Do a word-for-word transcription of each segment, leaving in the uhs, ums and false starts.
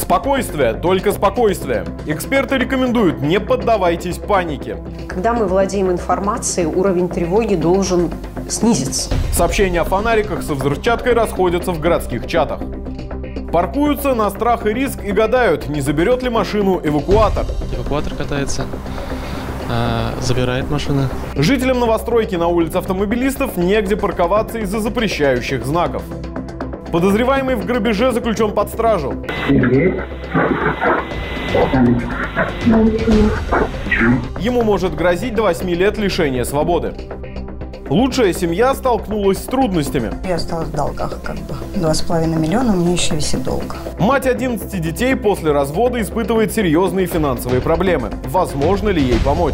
Спокойствие, только спокойствие. Эксперты рекомендуют: не поддавайтесь панике. Когда мы владеем информацией, уровень тревоги должен снизиться. Сообщения о фонариках со взрывчаткой расходятся в городских чатах. Паркуются на страх и риск и гадают, не заберет ли машину эвакуатор. Эвакуатор катается, а, забирает машины. Жителям новостройки на улице автомобилистов негде парковаться из-за запрещающих знаков. Подозреваемый в грабеже заключен под стражу. Ему может грозить до восьми лет лишения свободы. Лучшая семья столкнулась с трудностями. Я осталась в долгах, как бы. Два с половиной миллиона, у меня еще висит долг. Мать одиннадцати детей после развода испытывает серьезные финансовые проблемы. Возможно ли ей помочь?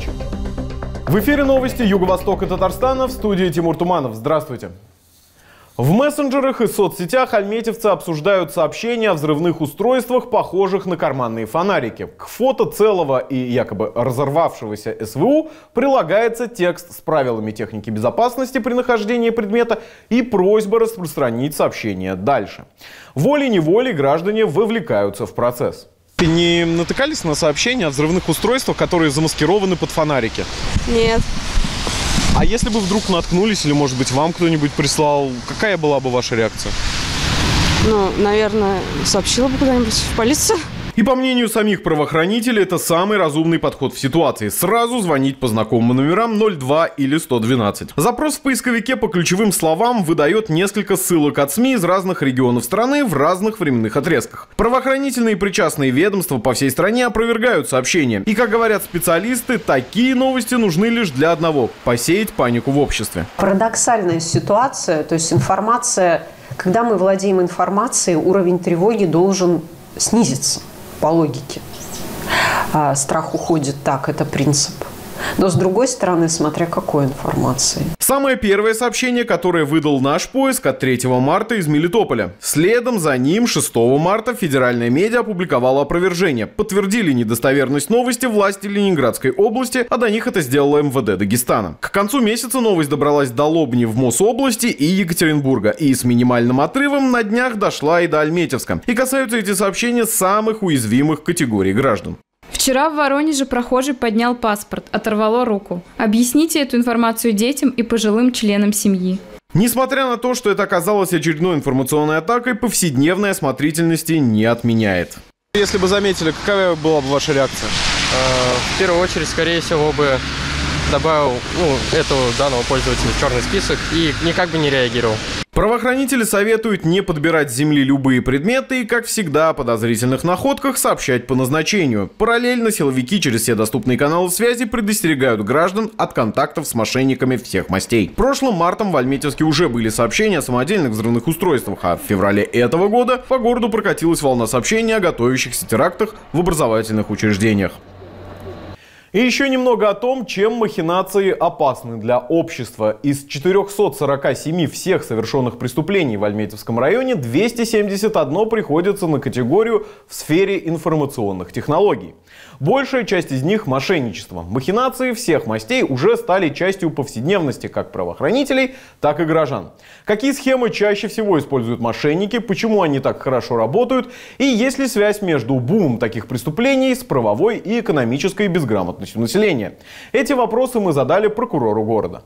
В эфире новости Юго-Востока Татарстана, в студии Тимур Туманов. Здравствуйте. В мессенджерах и соцсетях альметьевцы обсуждают сообщения о взрывных устройствах, похожих на карманные фонарики. К фото целого и якобы разорвавшегося СВУ прилагается текст с правилами техники безопасности при нахождении предмета и просьба распространить сообщение дальше. Волей-неволей граждане вовлекаются в процесс. Не натыкались на сообщения о взрывных устройствах, которые замаскированы под фонарики? Нет. А если бы вдруг наткнулись, или, может быть, вам кто-нибудь прислал, какая была бы ваша реакция? Ну, наверное, сообщила бы куда-нибудь в полицию. И по мнению самих правоохранителей, это самый разумный подход в ситуации. Сразу звонить по знакомым номерам ноль два или сто двенадцать. Запрос в поисковике по ключевым словам выдает несколько ссылок от СМИ из разных регионов страны в разных временных отрезках. Правоохранительные и причастные ведомства по всей стране опровергают сообщения. И, как говорят специалисты, такие новости нужны лишь для одного – посеять панику в обществе. Парадоксальная ситуация, то есть информация, когда мы владеем информацией, уровень тревоги должен снизиться. По логике. А страх уходит, так, это принцип. Но с другой стороны, смотря какой информации. Самое первое сообщение, которое выдал наш поиск, от третьего марта из Мелитополя. Следом за ним шестого марта федеральная медиа опубликовала опровержение. Подтвердили недостоверность новости власти Ленинградской области, а до них это сделало эм вэ дэ Дагестана. К концу месяца новость добралась до Лобни в Мособласти и Екатеринбурга. И с минимальным отрывом на днях дошла и до Альметьевска. И касаются эти сообщения самых уязвимых категорий граждан. Вчера в Воронеже прохожий поднял паспорт, оторвало руку. Объясните эту информацию детям и пожилым членам семьи. Несмотря на то, что это оказалось очередной информационной атакой, повседневной осмотрительности не отменяет. Если бы заметили, какая была бы ваша реакция? В первую очередь, скорее всего, бы добавил ну, этого данного пользователя в черный список и никак бы не реагировал. Правоохранители советуют не подбирать с земли любые предметы и, как всегда, о подозрительных находках сообщать по назначению. Параллельно силовики через все доступные каналы связи предостерегают граждан от контактов с мошенниками всех мастей. Прошлым мартом в Альметьевске уже были сообщения о самодельных взрывных устройствах, а в феврале этого года по городу прокатилась волна сообщений о готовящихся терактах в образовательных учреждениях. И еще немного о том, чем махинации опасны для общества. Из четырёхсот сорока семи всех совершенных преступлений в Альметьевском районе двести семьдесят один приходится на категорию в сфере информационных технологий. Большая часть из них – мошенничество. Махинации всех мастей уже стали частью повседневности как правоохранителей, так и горожан. Какие схемы чаще всего используют мошенники, почему они так хорошо работают и есть ли связь между бумом таких преступлений с правовой и экономической безграмотностью населения? Эти вопросы мы задали прокурору города.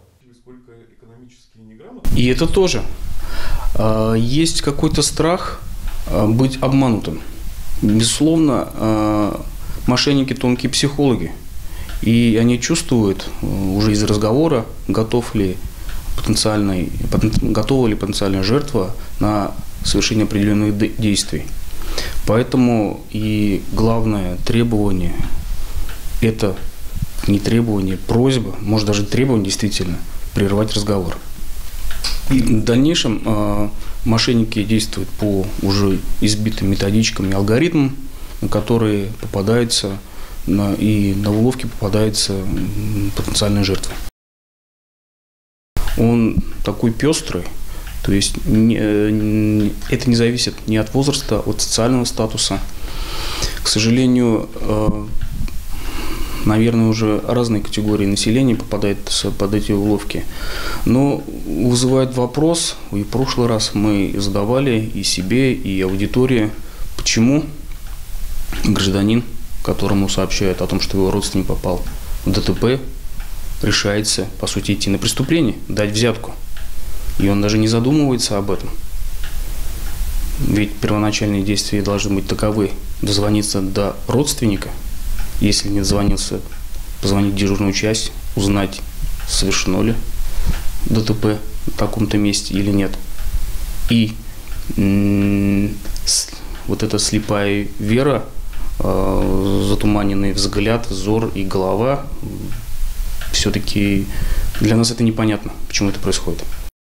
И это тоже. Есть какой-то страх быть обманутым. Безусловно, мошенники тонкие психологи. И они чувствуют уже из разговора, готов ли потенциальный, готова ли потенциальная жертва на совершение определенных действий. Поэтому и главное требование – это не требование, просьба, может даже требование действительно прервать разговор. И в дальнейшем э, мошенники действуют по уже избитым методичкам и алгоритмам, на которые попадаются на, и на уловки попадаются потенциальные жертвы. Он такой пестрый, то есть не, не, это не зависит ни от возраста, от социального статуса. К сожалению, э, наверное, уже разные категории населения попадают под эти уловки. Но вызывает вопрос, и в прошлый раз мы задавали и себе, и аудитории, почему гражданин, которому сообщают о том, что его родственник попал в ДТП, решается, по сути, идти на преступление, дать взятку. И он даже не задумывается об этом. Ведь первоначальные действия должны быть таковы: дозвониться до родственника, если не дозвонился, позвонить в дежурную часть, узнать, совершено ли ДТП в таком-то месте или нет. И м- с, вот эта слепая вера, э- затуманенный взгляд, взор и голова, все-таки для нас это непонятно, почему это происходит.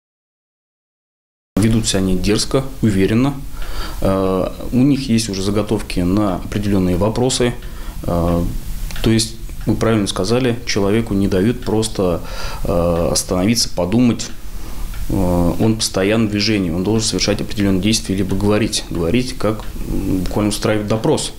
Ведутся они дерзко, уверенно. Э- у них есть уже заготовки на определенные вопросы. Э- то есть, вы правильно сказали, человеку не дают просто э, остановиться, подумать. Э, он постоянно в движении, он должен совершать определенные действия, либо говорить. Говорить, как буквально устраивать допрос.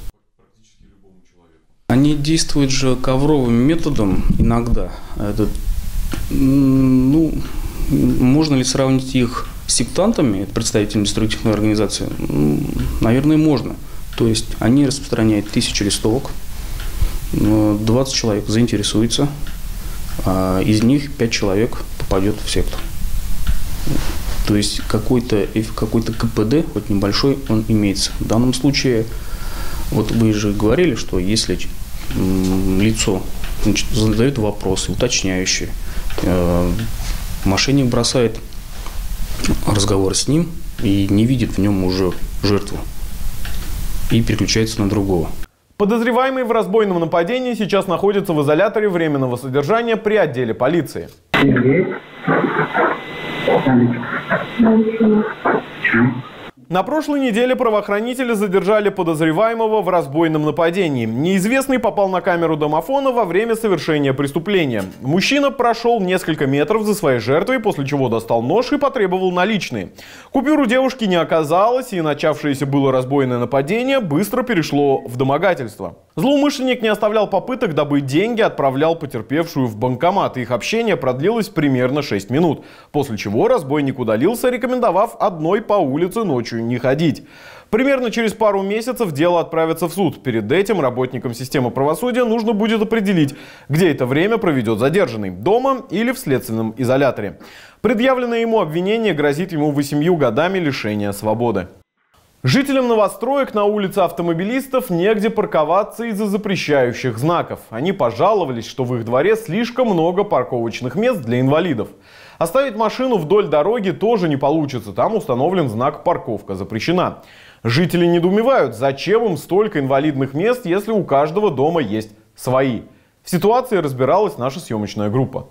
Они действуют же ковровым методом иногда. Это, ну, можно ли сравнить их с сектантами, представителями деструктивной организации? Ну, наверное, можно. То есть они распространяют тысячи листовок, двадцать человек заинтересуется, а из них пять человек попадет в секту. То есть какой-то, какой-то ка пэ дэ, хоть небольшой, он имеется. В данном случае, вот вы же говорили, что если лицо, значит, задает вопросы уточняющие, мошенник бросает разговор с ним и не видит в нем уже жертву и переключается на другого. Подозреваемый в разбойном нападении сейчас находится в изоляторе временного содержания при отделе полиции. На прошлой неделе правоохранители задержали подозреваемого в разбойном нападении. Неизвестный попал на камеру домофона во время совершения преступления. Мужчина прошел несколько метров за своей жертвой, после чего достал нож и потребовал наличные. Купюр у девушки не оказалось, и начавшееся было разбойное нападение быстро перешло в домогательство. Злоумышленник не оставлял попыток добыть деньги, отправлял потерпевшую в банкомат. Их общение продлилось примерно шесть минут, после чего разбойник удалился, рекомендовав одной по улице ночью не ходить. Примерно через пару месяцев дело отправится в суд. Перед этим работникам системы правосудия нужно будет определить, где это время проведет задержанный – дома или в следственном изоляторе. Предъявленное ему обвинение грозит ему восемью годами лишения свободы. Жителям новостроек на улице автомобилистов негде парковаться из-за запрещающих знаков. Они пожаловались, что в их дворе слишком много парковочных мест для инвалидов. Оставить машину вдоль дороги тоже не получится, там установлен знак «Парковка запрещена». Жители недоумевают, зачем им столько инвалидных мест, если у каждого дома есть свои. В ситуации разбиралась наша съемочная группа.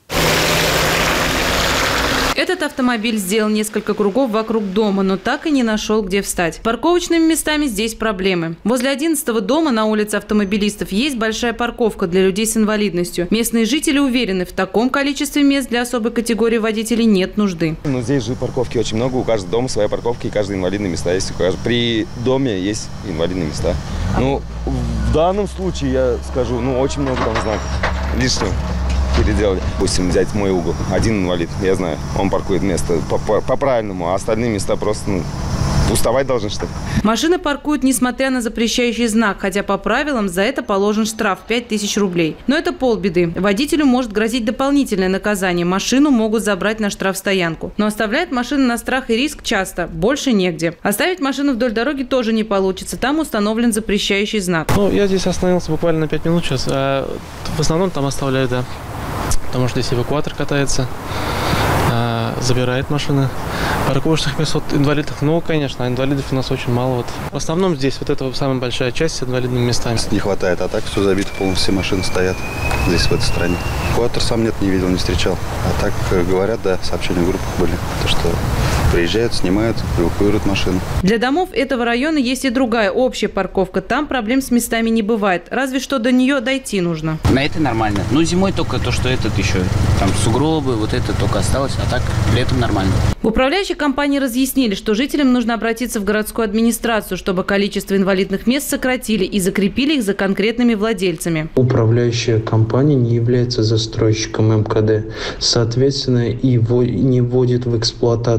Этот автомобиль сделал несколько кругов вокруг дома, но так и не нашел, где встать. С парковочными местами здесь проблемы. Возле одиннадцатого дома на улице автомобилистов есть большая парковка для людей с инвалидностью. Местные жители уверены, в таком количестве мест для особой категории водителей нет нужды. Ну, здесь же парковки очень много, у каждого дома своя парковка, и каждый инвалидные места есть. При доме есть инвалидные места. Ну, в данном случае я скажу, ну, очень много там знаков лишнего переделали. Допустим, взять мой угол. Один инвалид, я знаю, он паркует место по-правильному, а остальные места просто, ну, уставать должны, что ли. Машины паркуют, несмотря на запрещающий знак, хотя по правилам за это положен штраф пять тысяч рублей. Но это полбеды. Водителю может грозить дополнительное наказание. Машину могут забрать на штрафстоянку. Но оставляют машины на страх и риск часто. Больше негде. Оставить машину вдоль дороги тоже не получится. Там установлен запрещающий знак. Ну, я здесь остановился буквально на пять минут сейчас. А в основном там оставляют, да. Потому что здесь эвакуатор катается, забирает машины. Парковочных мест от инвалидов, ну, конечно, инвалидов у нас очень мало. Вот. В основном здесь вот это самая большая часть с инвалидными местами. Не хватает, а так все забито, полностью все машины стоят здесь, в этой стране. Эвакуатор сам нет, не видел, не встречал. А так говорят, да, сообщения в группах были, то что приезжают, снимают, эвакуируют машины. Для домов этого района есть и другая общая парковка. Там проблем с местами не бывает. Разве что до нее дойти нужно. На это нормально. Ну, зимой только то, что этот еще, там сугробы, вот это только осталось, а так летом нормально. В управляющей компании разъяснили, что жителям нужно обратиться в городскую администрацию, чтобы количество инвалидных мест сократили и закрепили их за конкретными владельцами. Управляющая компания не является застройщиком эм ка дэ, соответственно, и не вводит в эксплуатацию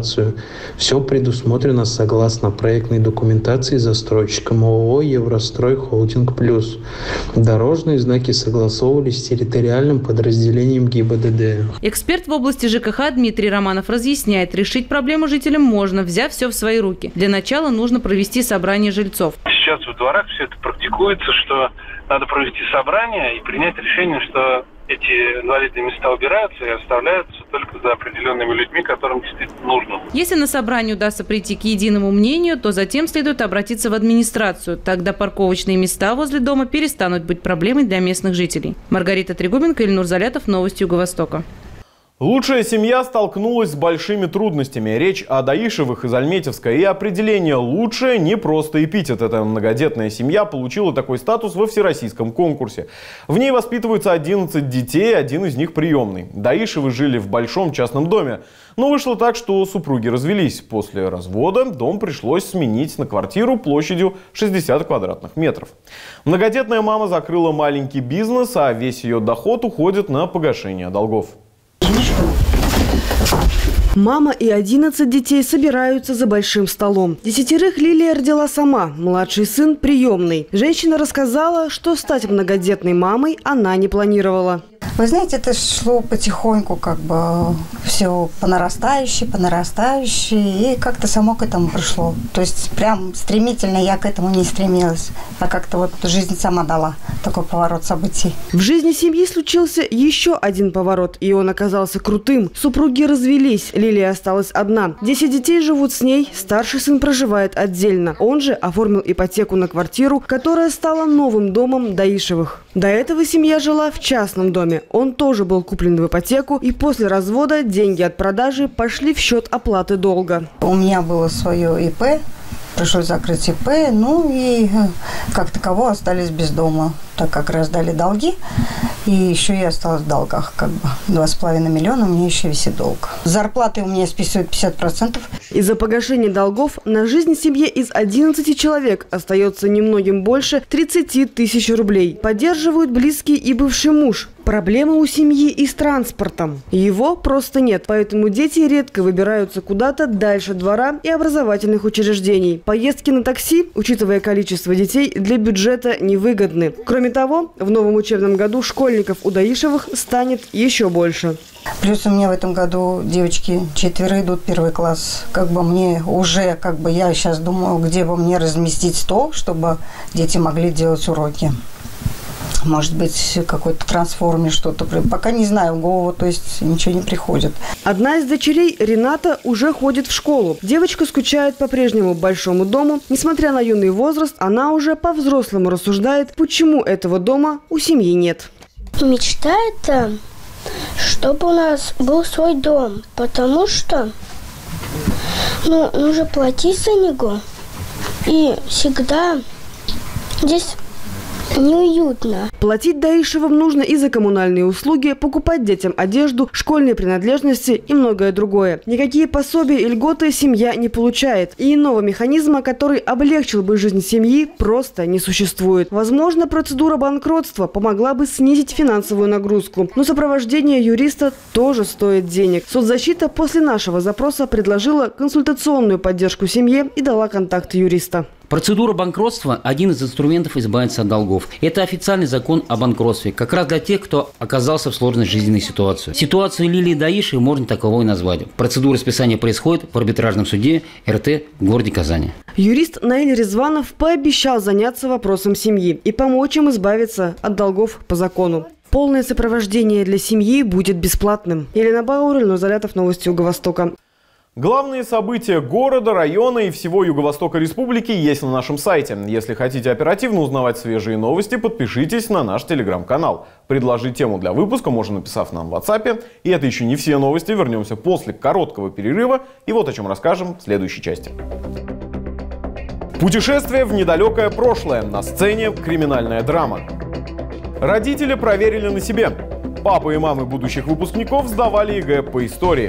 Все предусмотрено согласно проектной документации застройщиком ООО «Еврострой Холдинг Плюс». Дорожные знаки согласовывались с территориальным подразделением ГИБДД. Эксперт в области ЖКХ Дмитрий Романов разъясняет, решить проблему жителям можно, взяв все в свои руки. Для начала нужно провести собрание жильцов. Сейчас в дворах все это практикуется, что надо провести собрание и принять решение, что эти инвалидные места убираются и оставляются только за определенными людьми, которым действительно нужно. Если на собрании удастся прийти к единому мнению, то затем следует обратиться в администрацию. Тогда парковочные места возле дома перестанут быть проблемой для местных жителей. Маргарита Трегубенко, Ильнур Залятов, Новости Юго-Востока. Лучшая семья столкнулась с большими трудностями. Речь о Даишевых из Альметьевска. И определение «лучшая» не просто эпитет. Эта многодетная семья получила такой статус во всероссийском конкурсе. В ней воспитываются одиннадцать детей, один из них приемный. Даишевы жили в большом частном доме. Но вышло так, что супруги развелись. После развода дом пришлось сменить на квартиру площадью шестьдесят квадратных метров. Многодетная мама закрыла маленький бизнес, а весь ее доход уходит на погашение долгов. Мама и одиннадцать детей собираются за большим столом. Десятерых Лилия родила сама, младший сын приемный. Женщина рассказала, что стать многодетной мамой она не планировала. Вы знаете, это шло потихоньку, как бы все по нарастающей, по нарастающей, и как-то само к этому пришло. То есть прям стремительно я к этому не стремилась, а как-то вот жизнь сама дала такой поворот событий. В жизни семьи случился еще один поворот, и он оказался крутым. Супруги развелись, Лилия осталась одна. Десять детей живут с ней, старший сын проживает отдельно. Он же оформил ипотеку на квартиру, которая стала новым домом Даишевых. До этого семья жила в частном доме. Он тоже был куплен в ипотеку, и после развода деньги от продажи пошли в счет оплаты долга. У меня было свое ИП, пришлось закрыть ИП, ну и как таково остались без дома, так как раздали долги, и еще я осталась в долгах, как бы два с половиной миллиона, у меня еще висит долг. Зарплаты у меня списывают пятьдесят процентов. Из-за погашения долгов на жизнь семье из одиннадцати человек остается немногим больше тридцати тысяч рублей. Поддерживают близкий и бывший муж. Проблемы у семьи и с транспортом. Его просто нет, поэтому дети редко выбираются куда-то дальше двора и образовательных учреждений. Поездки на такси, учитывая количество детей, для бюджета невыгодны. Кроме того, в новом учебном году школьников у Даишевых станет еще больше. Плюс у меня в этом году девочки четверо идут в первый класс. Как бы мне уже, как бы я сейчас думаю, где бы мне разместить стол, чтобы дети могли делать уроки. Может быть, какой-то трансформер, что-то. Пока не знаю, в голову, то есть ничего не приходит. Одна из дочерей, Рената, уже ходит в школу. Девочка скучает по прежнему большому дому. Несмотря на юный возраст, она уже по-взрослому рассуждает, почему этого дома у семьи нет. Мечтает, чтобы у нас был свой дом, потому что ну, нужно платить за него. И всегда здесь неуютно. Платить Даишевым нужно и за коммунальные услуги, покупать детям одежду, школьные принадлежности и многое другое. Никакие пособия и льготы семья не получает. И иного механизма, который облегчил бы жизнь семьи, просто не существует. Возможно, процедура банкротства помогла бы снизить финансовую нагрузку. Но сопровождение юриста тоже стоит денег. Соцзащита после нашего запроса предложила консультационную поддержку семье и дала контакты юриста. Процедура банкротства – один из инструментов избавиться от долгов. Это официальный закон о банкротстве, как раз для тех, кто оказался в сложной жизненной ситуации. Ситуацию Лилии Даишевой можно таковой назвать. Процедура списания происходит в арбитражном суде эр тэ в городе Казани. Юрист Наиль Резванов пообещал заняться вопросом семьи и помочь им избавиться от долгов по закону. Полное сопровождение для семьи будет бесплатным. Елена Бауэр, Ильнур Залятов, Новости Юго-Востока. Главные события города, района и всего Юго-Востока Республики есть на нашем сайте. Если хотите оперативно узнавать свежие новости, подпишитесь на наш телеграм-канал. Предложить тему для выпуска можно, написав нам в WhatsApp. И это еще не все новости. Вернемся после короткого перерыва. И вот о чем расскажем в следующей части. Путешествие в недалекое прошлое. На сцене криминальная драма. Родители проверили на себе. Папы и мамы будущих выпускников сдавали ЕГЭ по истории.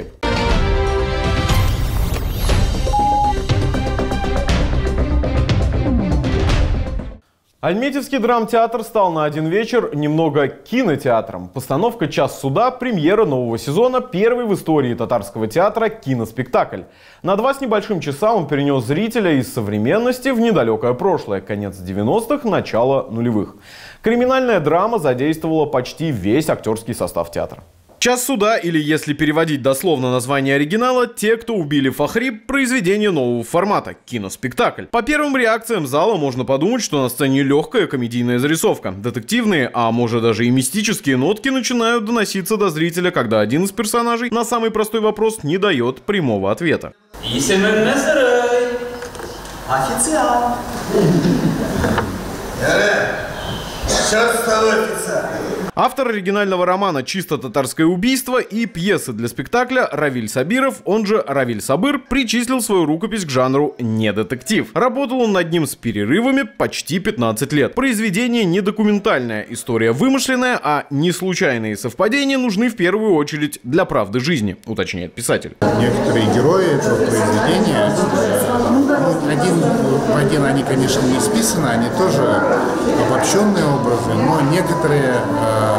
Альметьевский драмтеатр стал на один вечер немного кинотеатром. Постановка «Час суда» – премьера нового сезона, первый в истории татарского театра киноспектакль. На два с небольшим часа он перенес зрителя из современности в недалекое прошлое, конец девяностых, начало нулевых. Криминальная драма задействовала почти весь актерский состав театра. «Час суда», или, если переводить дословно название оригинала, «Те, кто убили Фахри», произведение нового формата – киноспектакль. По первым реакциям зала можно подумать, что на сцене легкая комедийная зарисовка. Детективные, а может даже и мистические нотки начинают доноситься до зрителя, когда один из персонажей на самый простой вопрос не дает прямого ответа. Официант. Автор оригинального романа «Чисто татарское убийство» и пьесы для спектакля Равиль Сабиров, он же Равиль Сабыр, причислил свою рукопись к жанру «не детектив». Работал он над ним с перерывами почти пятнадцать лет. Произведение не документальное, история вымышленная, а не случайные совпадения нужны в первую очередь для правды жизни, уточняет писатель. Некоторые герои этого произведения, ну, один в один они, конечно, не списаны, они тоже обобщенные образы, но некоторые э,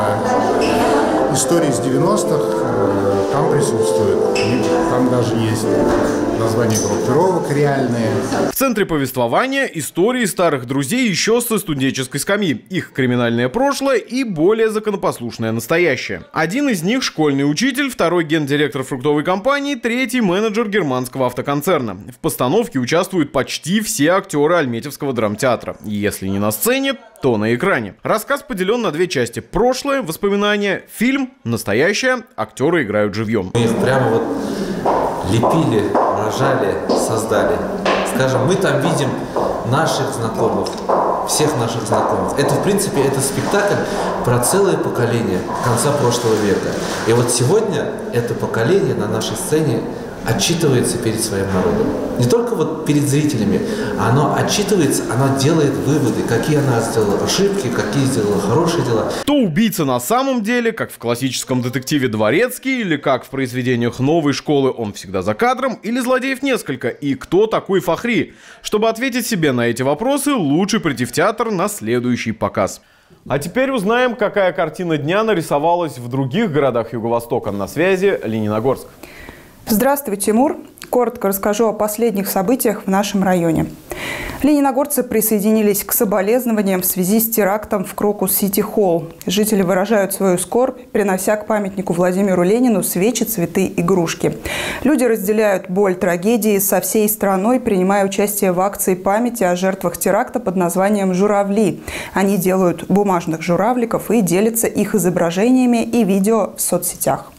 истории с девяностых э, там присутствуют. И там даже есть названия группировок реальные. В центре повествования истории старых друзей еще со студенческой скамьи, их криминальное прошлое и более законопослушное настоящее. Один из них — школьный учитель, второй — гендиректор фруктовой компании, третий — менеджер германского автоконцерна. В постановке участвуют почти все актеры Альметьевского драмтеатра. Если не на сцене, то на экране. Рассказ поделен на две части: прошлое, воспоминания, фильм, настоящее. Актеры играют живьем. Мы их прямо вот лепили, рожали, создали. Скажем, мы там видим наших знакомых, всех наших знакомых. Это, в принципе, это спектакль про целое поколение конца прошлого века. И вот сегодня это поколение на нашей сцене отчитывается перед своим народом. Не только вот перед зрителями, оно отчитывается, оно делает выводы, какие она сделала ошибки, какие сделала хорошие дела. Кто убийца на самом деле, как в классическом детективе Дворецкий, или как в произведениях новой школы «Он всегда за кадром», или злодеев несколько, и кто такой Фахри? Чтобы ответить себе на эти вопросы, лучше прийти в театр на следующий показ. А теперь узнаем, какая картина дня нарисовалась в других городах Юго-Востока. На связи Лениногорск. Здравствуй, Тимур. Коротко расскажу о последних событиях в нашем районе. Лениногорцы присоединились к соболезнованиям в связи с терактом в Крокус-Сити-Холл. Жители выражают свою скорбь, принося к памятнику Владимиру Ленину свечи, цветы, игрушки. Люди разделяют боль трагедии со всей страной, принимая участие в акции памяти о жертвах теракта под названием «Журавли». Они делают бумажных журавликов и делятся их изображениями и видео в соцсетях.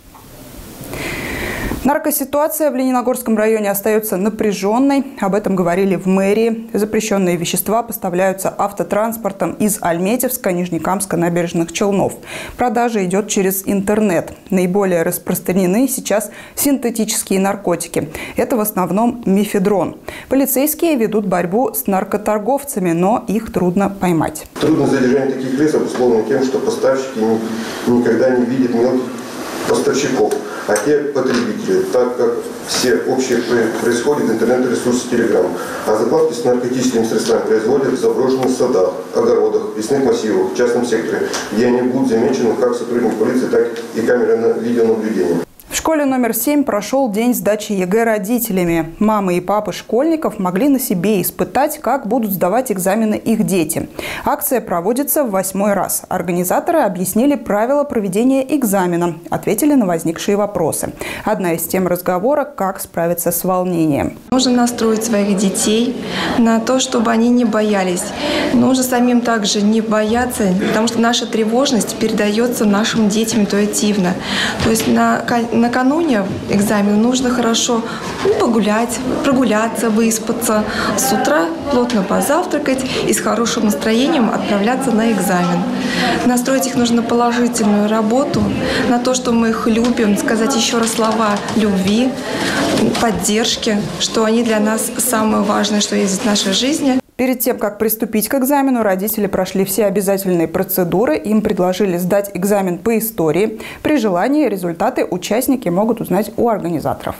Наркоситуация в Лениногорском районе остается напряженной. Об этом говорили в мэрии. Запрещенные вещества поставляются автотранспортом из Альметьевска, Нижнекамска, Набережных Челнов. Продажа идет через интернет. Наиболее распространены сейчас синтетические наркотики. Это в основном мефедрон. Полицейские ведут борьбу с наркоторговцами, но их трудно поймать. Трудность задержания таких лиц обусловлено тем, что поставщики никогда не видят мелких поставщиков, а те потребители, так как все общее происходит в интернет-ресурсе Telegram. А закладки с наркотическими средствами производят в заброшенных садах, огородах, лесных массивах, в частном секторе, где они будут замечены как сотрудник полиции, так и камеры видеонаблюдения. В школе номер семь прошел день сдачи ЕГЭ родителями. Мамы и папы школьников могли на себе испытать, как будут сдавать экзамены их дети. Акция проводится в восьмой раз. Организаторы объяснили правила проведения экзамена, ответили на возникшие вопросы. Одна из тем разговора – как справиться с волнением. Нужно настроить своих детей на то, чтобы они не боялись. Нужно самим также не бояться, потому что наша тревожность передается нашим детям интуитивно. То есть на Накануне экзамена нужно хорошо погулять, прогуляться, выспаться, с утра плотно позавтракать и с хорошим настроением отправляться на экзамен. Настроить их нужно на положительную работу, на то, что мы их любим, сказать еще раз слова любви, поддержки, что они для нас самое важное, что есть в нашей жизни. Перед тем, как приступить к экзамену, родители прошли все обязательные процедуры. Им предложили сдать экзамен по истории. При желании результаты участники могут узнать у организаторов.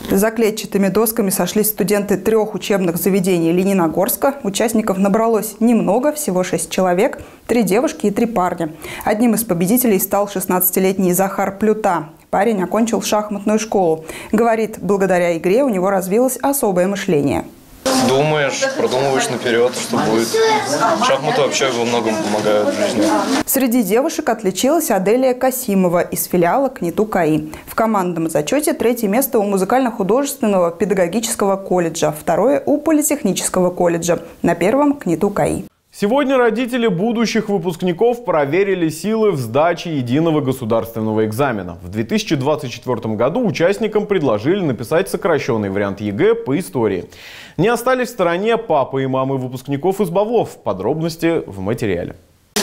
За клетчатыми досками сошлись студенты трех учебных заведений Лениногорска. Участников набралось немного, всего шесть человек, три девушки и три парня. Одним из победителей стал шестнадцатилетний Захар Плюта. Парень окончил шахматную школу. Говорит, благодаря игре у него развилось особое мышление. Думаешь, продумываешь наперед, что будет. Шахматы вообще во многом помогают в жизни. Среди девушек отличилась Аделия Касимова из филиала КНИТУ КАИ. В командном зачете третье место у музыкально-художественного педагогического колледжа, второе у политехнического колледжа, на первом КНИТУ КАИ. Сегодня родители будущих выпускников проверили силы в сдаче единого государственного экзамена. В две тысячи двадцать четвёртом году участникам предложили написать сокращенный вариант ЕГЭ по истории. Не остались в стороне папы и мамы выпускников из Бавлов. Подробности в материале.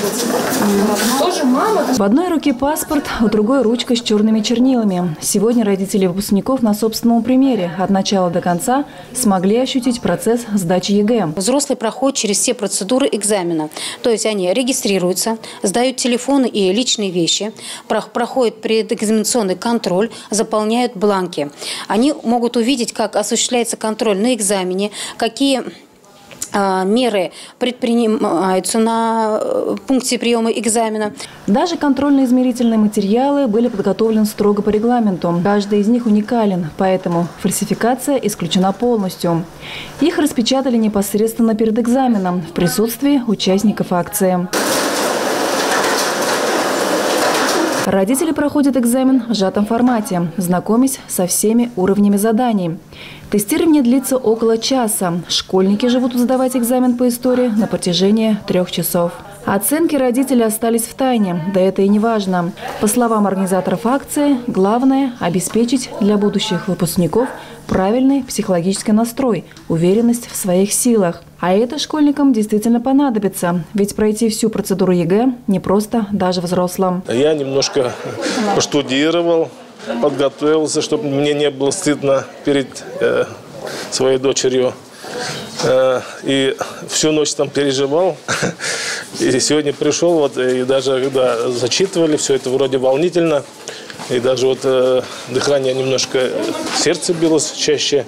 В одной руке паспорт, в другой ручка с черными чернилами. Сегодня родители выпускников на собственном примере от начала до конца смогли ощутить процесс сдачи ЕГЭ. Взрослые проходят через все процедуры экзамена. То есть они регистрируются, сдают телефоны и личные вещи, проходят предэкзаменационный контроль, заполняют бланки. Они могут увидеть, как осуществляется контроль на экзамене, какие меры предпринимаются на пункте приема экзамена. Даже контрольно-измерительные материалы были подготовлены строго по регламенту. Каждый из них уникален, поэтому фальсификация исключена полностью. Их распечатали непосредственно перед экзаменом в присутствии участников акции. Родители проходят экзамен в сжатом формате, знакомясь со всеми уровнями заданий. Тестирование длится около часа. Школьники же будут сдавать экзамен по истории на протяжении трех часов. Оценки родителей остались в тайне, да это и не важно. По словам организаторов акции, главное – обеспечить для будущих выпускников правильный психологический настрой, уверенность в своих силах. А это школьникам действительно понадобится, ведь пройти всю процедуру ЕГЭ непросто даже взрослым. Я немножко поштудировал, подготовился, чтобы мне не было стыдно перед э, своей дочерью. Э, и всю ночь там переживал. И сегодня пришел, вот, и даже когда зачитывали, все это вроде волнительно. И даже вот э, дыхание немножко, сердце билось чаще.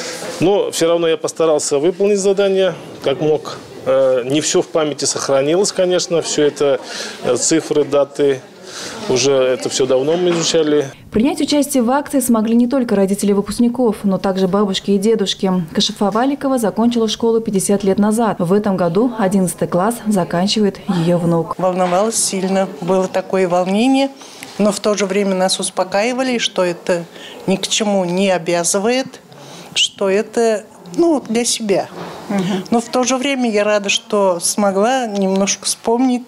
Но все равно я постарался выполнить задание, как мог. Э, не все в памяти сохранилось, конечно. Все это э, цифры, даты. Уже это все давно мы изучали. Принять участие в акции смогли не только родители выпускников, но также бабушки и дедушки. Кашифа Валикова закончила школу пятьдесят лет назад. В этом году одиннадцатый класс заканчивает ее внук. Волновалась сильно. Было такое волнение, но в то же время нас успокаивали, что это ни к чему не обязывает, что это ну, для себя. Угу. Но в то же время я рада, что смогла немножко вспомнить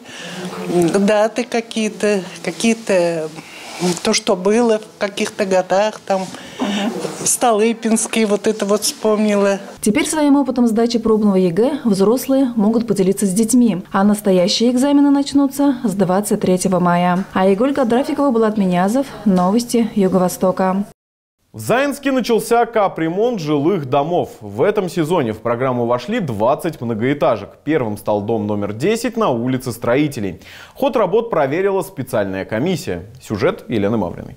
даты какие-то, какие-то, то, что было в каких-то годах, там, угу. Столыпинский, вот это вот вспомнила. Теперь своим опытом сдачи пробного ЕГЭ взрослые могут поделиться с детьми, а настоящие экзамены начнутся с двадцать третьего мая. А Игорь Кадрафикова, Булат Минязов, новости Юго-Востока. В Заинске начался капремонт жилых домов. В этом сезоне в программу вошли двадцать многоэтажек. Первым стал дом номер десять на улице Строителей. Ход работ проверила специальная комиссия. Сюжет Елены Мавриной.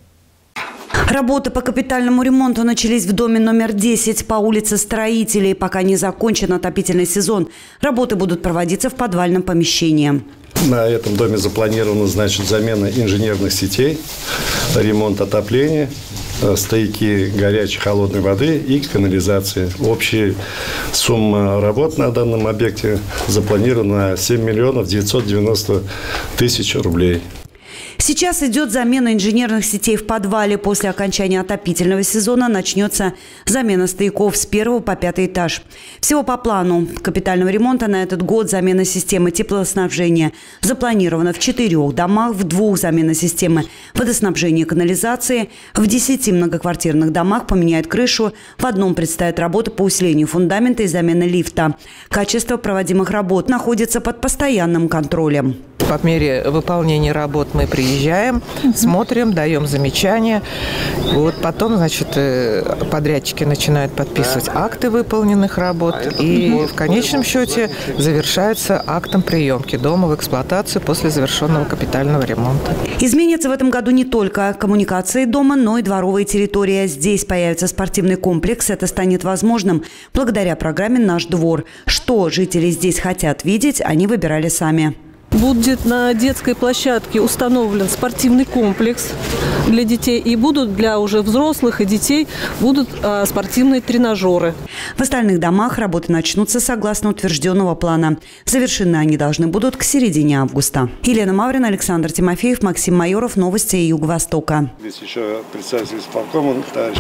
Работы по капитальному ремонту начались в доме номер десять по улице Строителей. Пока не закончен отопительный сезон. Работы будут проводиться в подвальном помещении. На этом доме запланирована, значит, замена инженерных сетей, ремонт отопления, стояки горячей холодной воды и канализации. Общая сумма работ на данном объекте запланирована на семь миллионов девятьсот девяносто тысяч рублей. Сейчас идет замена инженерных сетей в подвале. После окончания отопительного сезона начнется замена стояков с первого по пятый этаж. Всего по плану капитального ремонта на этот год замена системы теплоснабжения запланирована в четырех домах, в двух замена системы водоснабжения и канализации, в десяти многоквартирных домах поменяют крышу, в одном предстоят работы по усилению фундамента и замена лифта. Качество проводимых работ находится под постоянным контролем. По мере выполнения работ мы приезжаем, угу. смотрим, даем замечания. Вот потом, значит, подрядчики начинают подписывать акты выполненных работ. И в конечном счете завершается актом приемки дома в эксплуатацию после завершенного капитального ремонта. Изменится в этом году не только коммуникации дома, но и дворовая территория. Здесь появится спортивный комплекс. Это станет возможным благодаря программе «Наш двор». Что жители здесь хотят видеть, они выбирали сами. Будет на детской площадке установлен спортивный комплекс для детей, и будут для уже взрослых и детей будут а, спортивные тренажеры. В остальных домах работы начнутся согласно утвержденного плана. Завершены они должны будут к середине августа. Елена Маврина, Александр Тимофеев, Максим Майоров. Новости Юго-Востока. Здесь еще представитель исполкома, товарищ.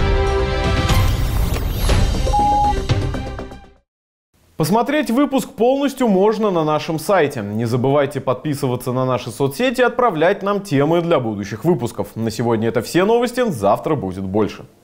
Посмотреть выпуск полностью можно на нашем сайте. Не забывайте подписываться на наши соцсети и отправлять нам темы для будущих выпусков. На сегодня это все новости, завтра будет больше.